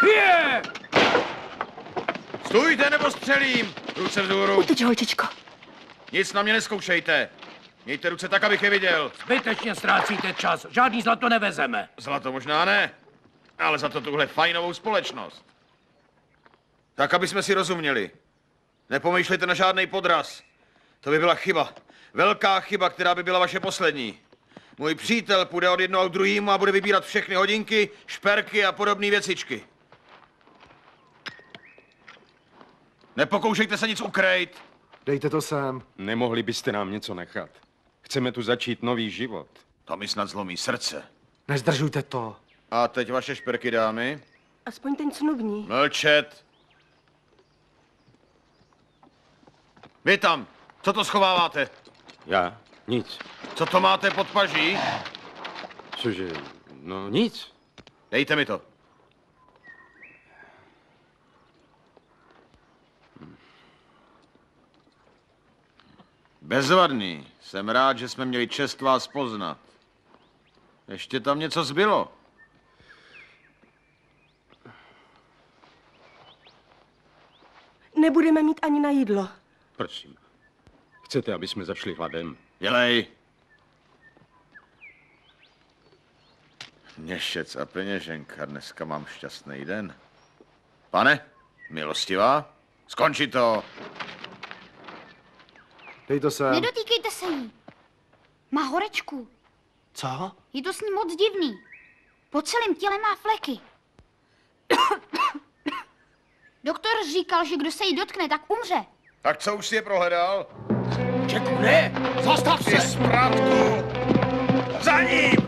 Je! Stůjte, nebo střelím! Ruce vzhůru. Utyč, holčičko. Nic na mě neskoušejte. Mějte ruce tak, abych je viděl. Zbytečně ztrácíte čas. Žádný zlato nevezeme. Zlato možná ne, ale za to tuhle fajnovou společnost. Tak, aby jsme si rozuměli. Nepomýšlejte na žádný podraz. To by byla chyba. Velká chyba, která by byla vaše poslední. Můj přítel půjde od jednoho k druhému a bude vybírat všechny hodinky, šperky a podobné věcičky. Nepokoušejte se nic ukrejt. Dejte to sem. Nemohli byste nám něco nechat? Chceme tu začít nový život. To mi snad zlomí srdce. Nezdržujte to. A teď vaše šperky, dámy. Aspoň ten snubní. Mlčet. Vy tam, co to schováváte? Já? Nic. Co to máte pod paží? Cože? No nic. Dejte mi to. Bezvadný. Jsem rád, že jsme měli čest vás poznat. Ještě tam něco zbylo. Nebudeme mít ani na jídlo. Prosím. Chcete, aby jsme zašli hladem? Dělej. Měšec a peněženka, dneska mám šťastný den. Pane, milostivá, skonči to. Dej to sem. Nedotýkejte se jí. Má horečku. Co? Je to s ní moc divný. Po celém těle má fleky. Doktor říkal, že kdo se jí dotkne, tak umře. Tak co, už si je prohledal? Čeku, ne! Zastav Ty se! zprátku! Za ním!